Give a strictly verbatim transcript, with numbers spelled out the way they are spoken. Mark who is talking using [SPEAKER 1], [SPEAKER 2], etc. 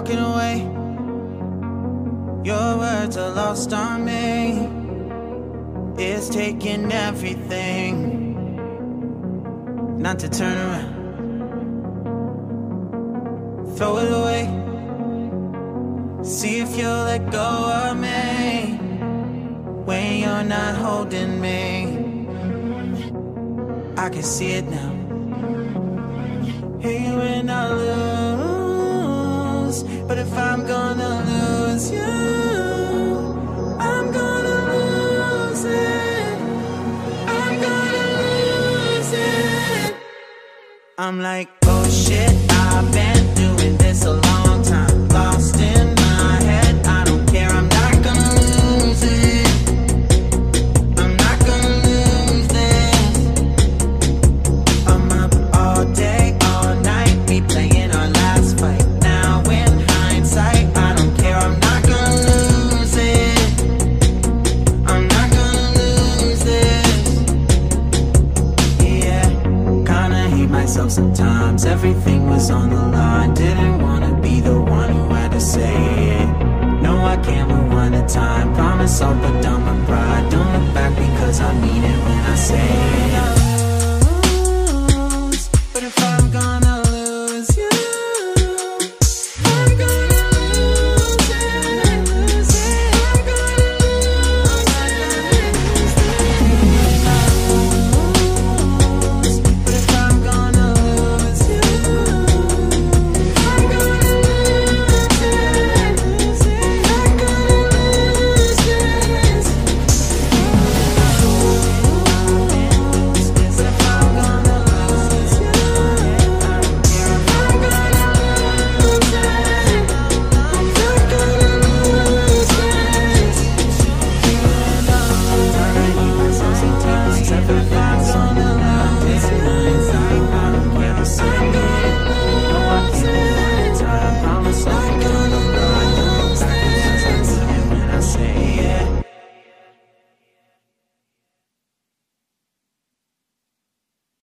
[SPEAKER 1] walking away. Your words are lost on me. It's taking everything not to turn around. Throw it away. See if you'll let go of me when you're not holding me. I can see it now. Hey, when I lose, but if I'm gonna lose you, I'm gonna lose it. I'm gonna lose it. I'm like, oh shit, I've been doing this a long time. Lost in my head, I don't care, I'm not gonna lose it. I'm not gonna lose this. I'm up all day, all night, we playing our last fight. Now in hindsight, I don't care, I'm not gonna lose it. I'm not gonna lose this. Yeah, kinda hate myself sometimes. Everything was on the line. Didn't wanna be the one who had to say it. No, I can't rewind the time. Promise I'll put down my pride. Don't look back because I mean it when I say it.